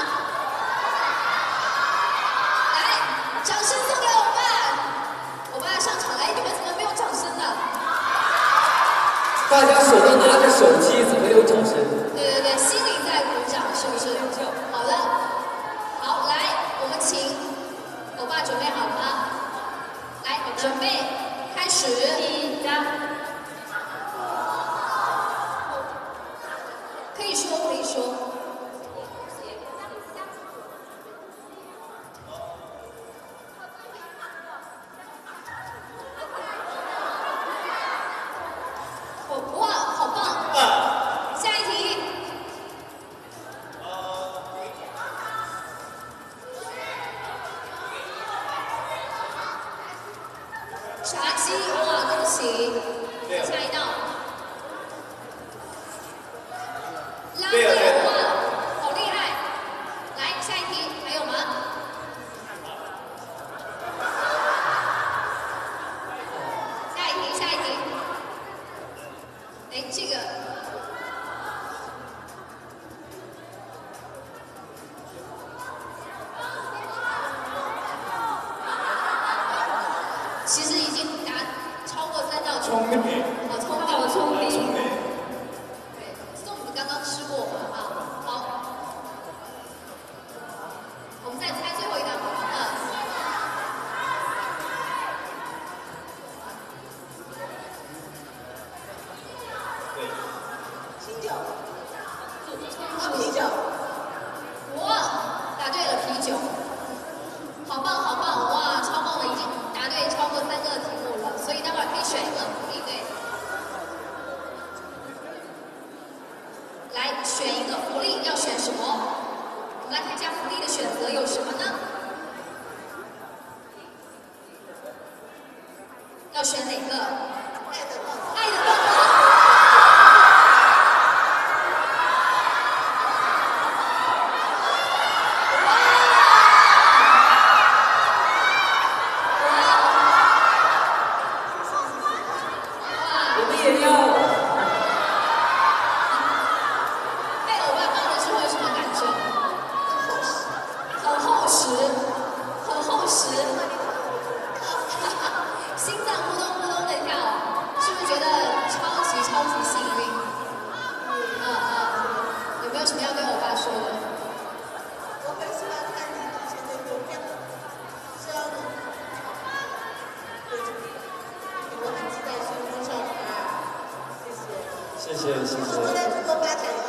来，掌声送给欧巴。欧巴上场来，你们怎么没有掌声呢？ 大家手都拿着手机，怎么有掌声？ 对对对，心里在鼓掌，是不是？好的，好，来，我们请欧巴准备好了吗？来，准备，开始。 紧张。 可以说，可以说。哇，好棒！下一题。炸鸡，哇，恭喜！下一道。拉面，哇，好厉害！来，下一题，还有吗？下一题，下一题。哎，这个。其实已经答超过三道题。 聪明。 好聪明， 好聪明。 对，粽子刚刚吃过嘛，啊，好。我们再猜最后一道好了，嗯。 对。 清酒。 啊，啤酒。哇，答对了，啤酒。好棒，好棒，哇，超棒的，已经答对超过三个题目了，所以待会儿可以选一个，可以对。来选一个福利，要选什么？我们来看一下福利的选择有什么呢？要选哪个？爱的棒棒。爱的棒棒。 我们也要。 被欧巴抱的时候有什么感觉？很厚实，很厚实，心脏扑通扑通的跳，是不是觉得超级超级幸运？嗯嗯，有没有什么要对欧巴说的？ 我很喜欢看你以前的邮票，希望你，我很期待旋风少女二，谢谢。 谢谢谢谢。 我在中国发展哟。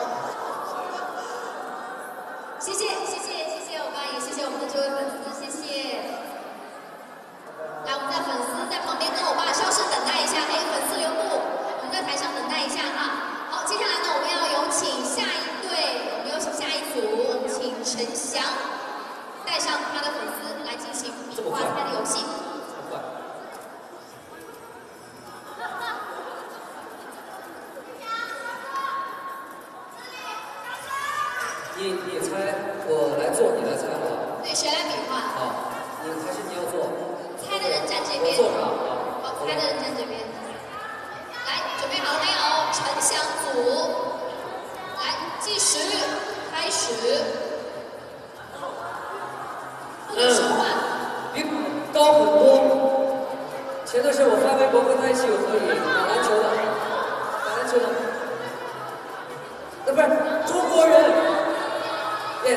谢谢谢谢谢谢欧巴，也谢谢我们的这位粉丝，谢谢。来，我们在粉丝在旁边跟欧巴稍事等待一下，哎，粉丝留步，我们在台上等待一下哈。好，接下来呢，我们要有请下一队，我们有请下一组，我们请陈翔带上他的粉丝来进行比划猜的游戏。 快。你你猜，我来做，你来猜好吧？ 对，谁来比划？ 好，你还是你要做？ 猜的人站这边。 我坐上。 好，猜的人站这边。来，准备好了没有？陈翔组，来计时，开始。不能说话。 比高很多。前段时间我发微博跟他一起有合影，打篮球的，打篮球的。那不是中国人。Yes。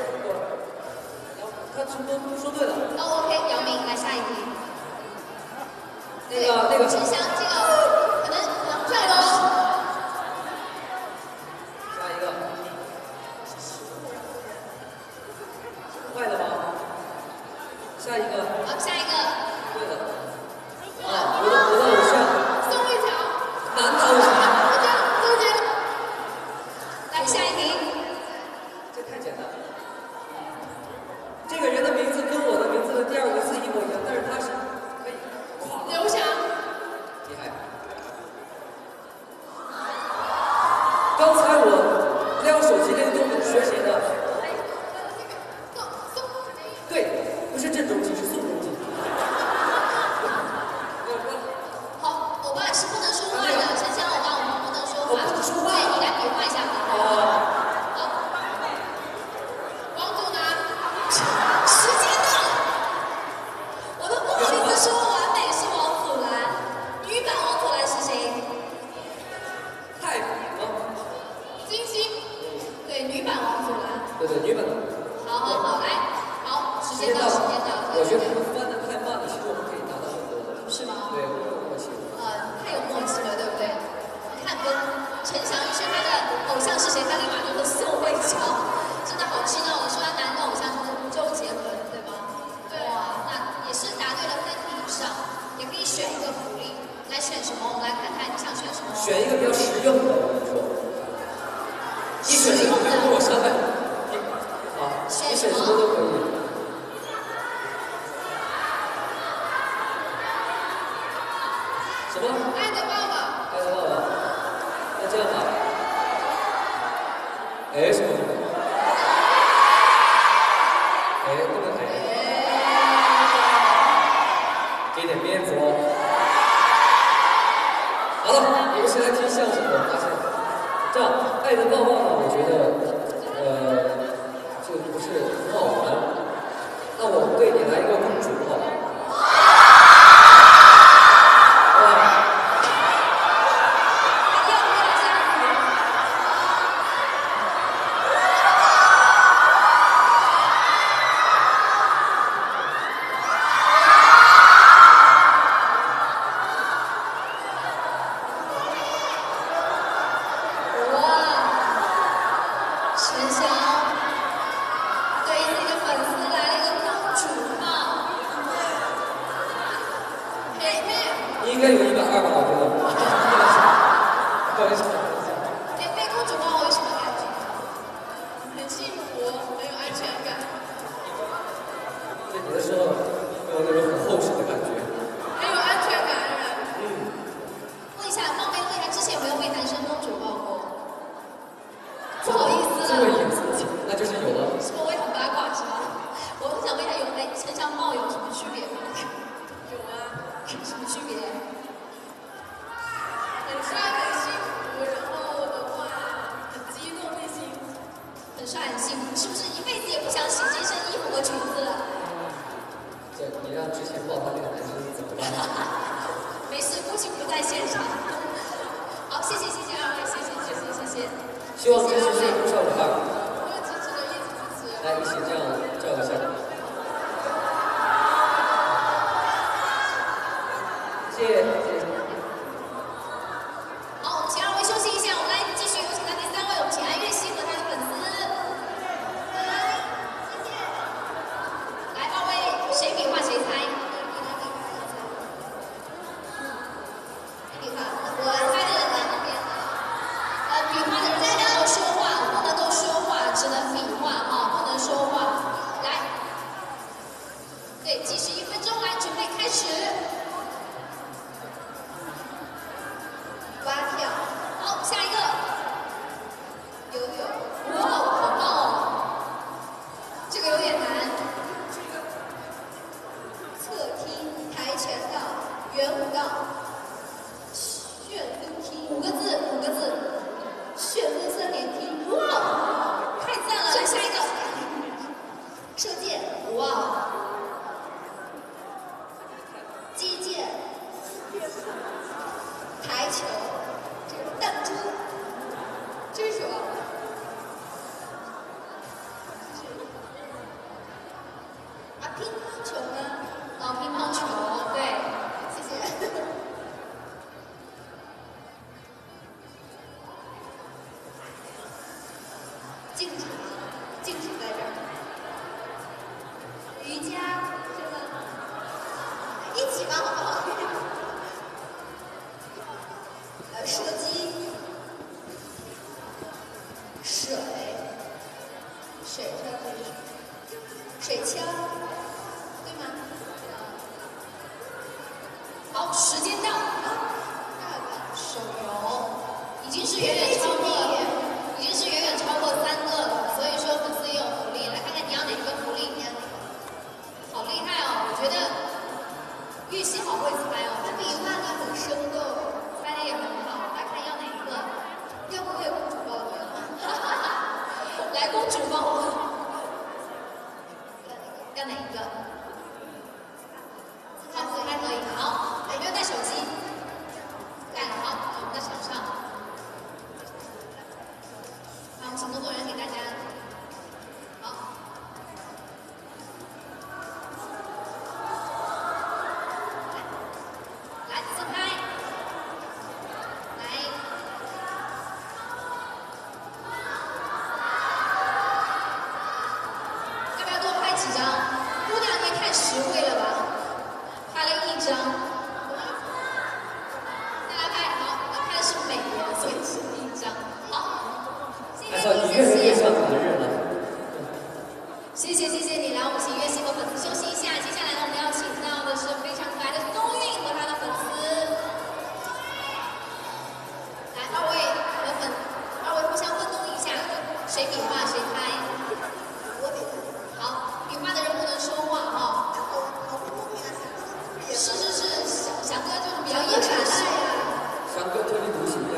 他什么都说对了。 哦 ，OK， 姚明，来下一题。 那个那个。 陈翔，这个可能可能快了哦。 下一个。快了吗？下一个。 选一个福利，来选什么？我们来看看你想选什么。 选一个比较实用的，我说。你选什么可以跟我商量。啊，你选什么都可以。什么？ 爱的抱抱。 爱的抱抱。那这样吧。哎，什么？哎，不能哎。给点面子哦。好了，我们先来听相声。我发现，这样爱的抱抱呢，我觉得，呃，这个不是很好玩。那我对你来一个公主抱。应该有一百二吧，我觉得。不好意思。 哎，被公主抱有什么感觉？很幸福，很有安全感。 对你的时候，有那种很厚实的感觉。 很有安全感，是吧？嗯。问一下，冒昧问一下，之前有没有被男生公主抱过？不好意思了。 这么隐私，那就是有了。 是不是我也很八卦，是吧？我很想问一下，有哎，陈翔抱有什么区别吗？有啊。什么区别？很帅，很幸福，然后的话很激动，内心很帅，很幸福，是不是一辈子也不想洗这身衣服和裙子了？ 对，你让之前抱他那个男生怎么办？ 没事，估计不在现场。好，谢谢谢谢二位，谢谢谢谢谢谢。 希望这次是不少的二。 我支持的，一直支持。 来，一起这样照一下。谢谢。 好，我们请二位休息一下，我们来继续有请到第三位，我们请安月熙和他的粉丝。来，谢谢。来，二位谁比划谁猜？比划，我猜的人在那边。呃，比划的人不能够说话，不能够说话，只能比划啊，不能说话。来，对，计时一分钟，来，准备开始。蛙跳，好，下一个，游泳，哇，好棒哦，这个有点难。侧踢、跆拳道、圆舞道、旋风踢，五个字，五个字，旋风三连踢，哇，太赞了！来下一个，射箭，哇，击剑，台球。弹珠，这是什么？啊，乒乓球呢？哦，乒乓球，对，谢谢。静止，静止在这儿。瑜伽是吗？一起吧，好不好？呃，射击。水，水上可以，水枪，对吗？好，时间到。手游已经是远远超过，已经是远远超过三个了，所以说粉丝也有福利。来看看你要哪个福利？好厉害哦！我觉得玉溪好会猜哦，他比划的很生动，猜的也很好。来看要哪一个？要不我也公主抱你啊？来，公主抱我。要哪一个？好，自拍可以。好，有没有带手机？带了，好，我们在手上。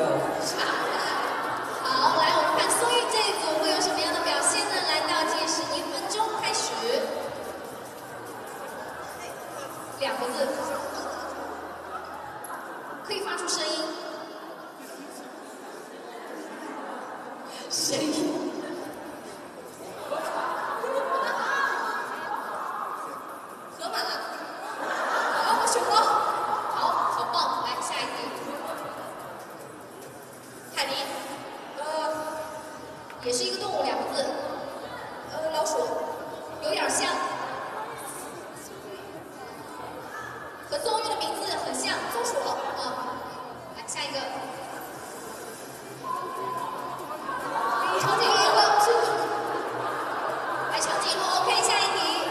要。 傻赖。好，来，我们看松韵这一组会有什么样的表现呢？来倒计时一分钟开始。两个字，可以发出声音。声音。河马。好，熊猫。好，好棒！来，下一题。海狸。呃，也是一个动物，两个字。呃，老鼠，有点像。和宗韵的名字很像，松鼠。嗯，来下一个。长颈鹿，来长颈鹿 ，OK， 下一题。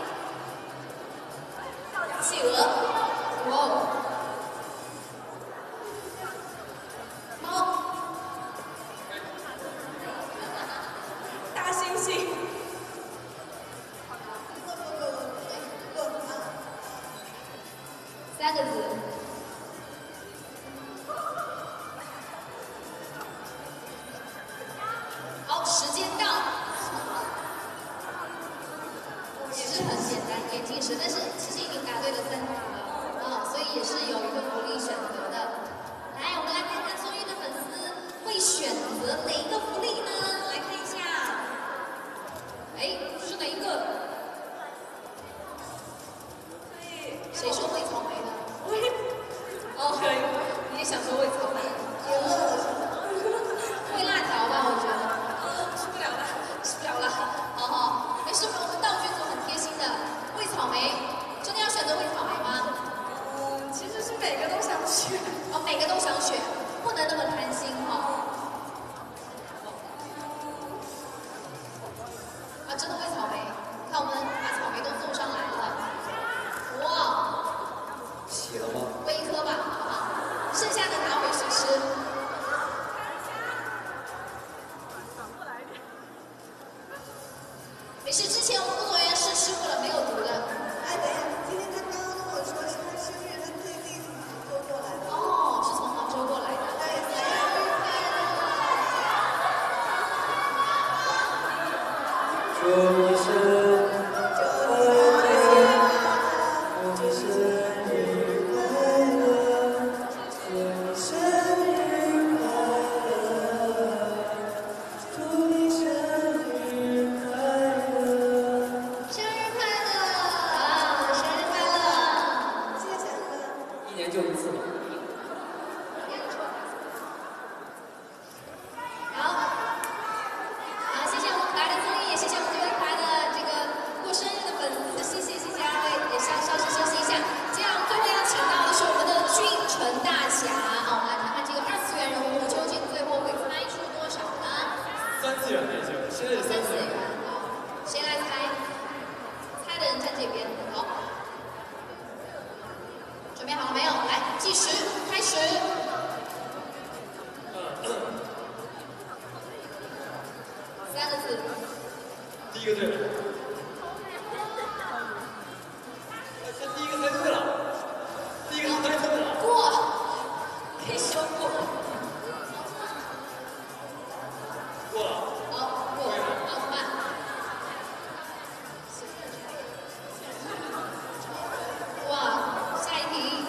企鹅，哇哦。猫，大猩猩。三个字。好，时间到。也是很简单，眼镜蛇，但是其实已经答对了三题了啊，所以也是有一个福利选择的。来，我们来看看松韵的粉丝会选择哪一个福利呢？来看一下。哎，是哪一个？谁说会草莓的？哦，你也想说会草莓？会辣条吧，我觉得。嗯，吃不了了，吃不了了。好好，没事，我们道具组很贴心的。会草莓，真的要选择会草莓吗？嗯，其实是每个都想选。哦，每个都想选，不能那么贪心哈。啊，真的会草莓。看我们把草莓都送上来了。哇！ 洗了吗？ 微一颗吧，好不好？剩下的拿回去吃。没事，之前我们工作人员试吃过了，没有毒的。 哎，等一下，今天他刚刚跟我说是他生日，他特地从杭州过来的。 哦，是从杭州过来的。 哎，生日快乐！ 祝你生日快乐，祝你生日快乐，祝你生日快乐，祝你生日快乐。 生日快乐啊！生日快乐！ 谢谢了。 一年就一次嘛。 好，好，谢谢我们可爱的综艺，也谢谢我们这位可爱的这个过生日的粉丝，谢谢谢谢二位，也稍稍事休息一下。接下来我们最后要请到的是我们的俊成大侠，好，我们来看看这个二次元人物究竟最后会猜出多少呢？ 三次元的已经，现在是三次元。 好，谁来猜？猜的人站这边，好。准备好了没有？来，计时开始。三个字。 第一个对了。这第一个猜对了，第一个猜对了。 过，可以说过。 过了。 好，过，奥特曼。哇，下一题。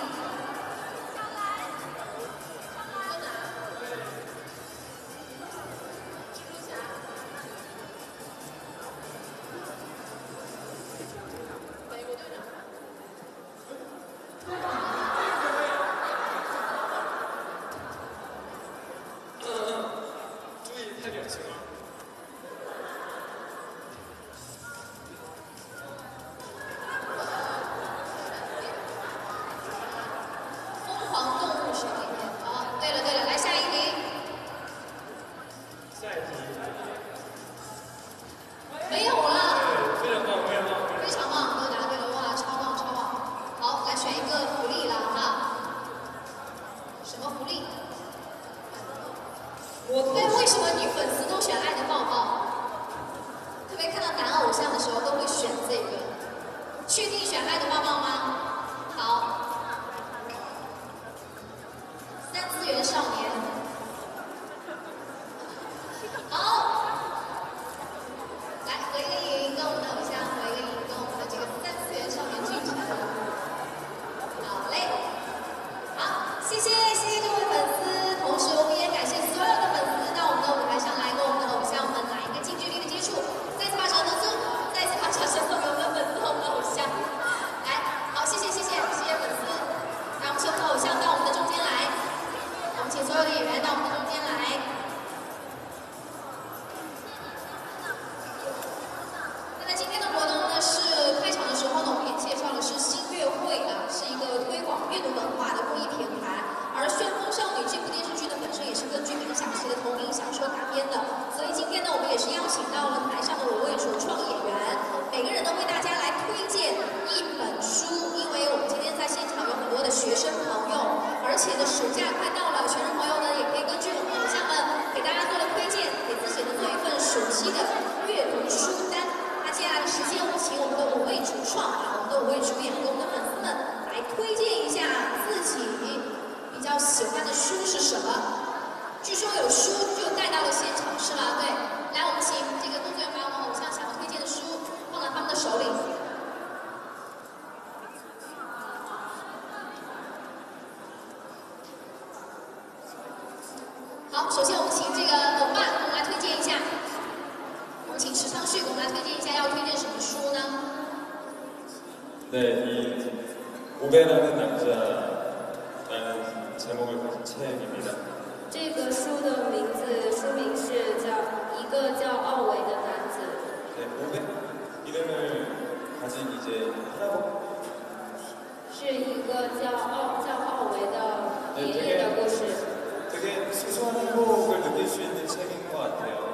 注意太表情了。 疯狂动物水里面。好，对了对了，来下一题。 下一题。 没有了。 对，非常棒，非常棒。 非常棒，都答对了，哇，超棒超棒！好，来选一个福利了哈。什么福利？对，为什么女粉丝都选爱的抱抱？特别看到男偶像的时候都会选这个。确定选爱的抱抱吗？好。三次元少年， 谢谢谢谢各位粉丝，同时我们也感谢所有的粉丝到我们的舞台上来跟我们的偶像们来一个近距离的接触。再次把掌声送，再次把掌声送给我们的粉丝和我们的偶像。来，好，谢谢谢谢谢谢粉丝，让我们请我们的偶像到我们的中间来，我们请所有的演员到我们的中间来。那在今天的活动呢，是开场的时候呢，我们也介绍的是新月会啊，是一个推广阅读文化的公益平台。而《旋风少女》这部电视剧呢，本身也是根据冥想系的同名小说改编的，所以今天呢，我们也是邀请到了台上的五位主创演员，每个人都为大家来推荐一本书，因为我们今天在现场有很多的学生朋友，而且呢，暑假快到了，学生朋友呢也可以根据我们偶像们给大家做的推荐，给自己呢做一份暑期的阅读书单。那接下来的时间，我们请我们的五位主创啊，我们的五位主演和我们的粉丝们来推荐一下自己比较喜欢的书是什么？据说有书就带到了现场，是吗？对，来，我们请这个工作人员把我们偶像想要推荐的书放到他们的手里。好，首先我们请这个欧巴给我们来推荐一下，我们请池昌旭给我们来推荐一下要推荐什么书呢？ 네, 이 오베라는 남자라는 제목을 가진 책입니다. 这个书的名字，书名是叫《一个叫奥维的男子》。 네, 오베 이름을 가진 이제 할아버 是一个叫奥叫奥维的爷爷的故事。 되게 소소한 행복을 느낄 수 있는 책인 것 같아요.